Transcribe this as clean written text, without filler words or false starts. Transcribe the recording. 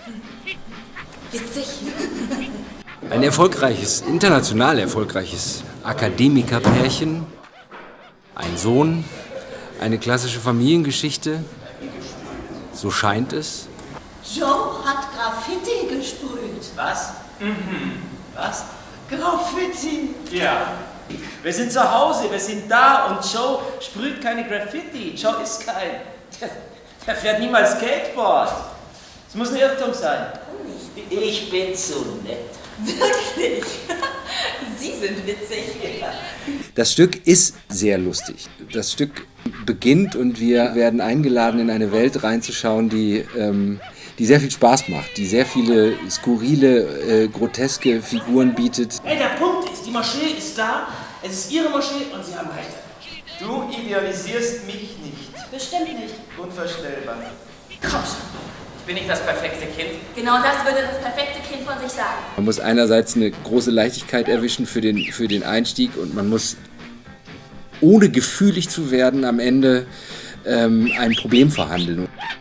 Witzig. Ein erfolgreiches, international erfolgreiches Akademikerpärchen, ein Sohn, eine klassische Familiengeschichte, so scheint es. Joe hat Graffiti gesprüht. Was? Was? Graffiti. Ja. Wir sind zu Hause, wir sind da und Joe sprüht keine Graffiti. Joe ist kein... Der fährt niemals Skateboard. Es muss ein Irrtum sein. Ich bin zu nett. Wirklich? Sie sind witzig. Das Stück ist sehr lustig. Das Stück beginnt und wir werden eingeladen, in eine Welt reinzuschauen, die sehr viel Spaß macht, die sehr viele skurrile, groteske Figuren bietet. Hey, der Punkt ist, die Moschee ist da, es ist Ihre Moschee und Sie haben recht. Du idealisierst mich nicht. Bestimmt nicht. Unvorstellbar. Komm schon. Bin ich das perfekte Kind? Genau das würde das perfekte Kind von sich sagen. Man muss einerseits eine große Leichtigkeit erwischen für den Einstieg und man muss, ohne gefühlig zu werden, am Ende ein Problem verhandeln.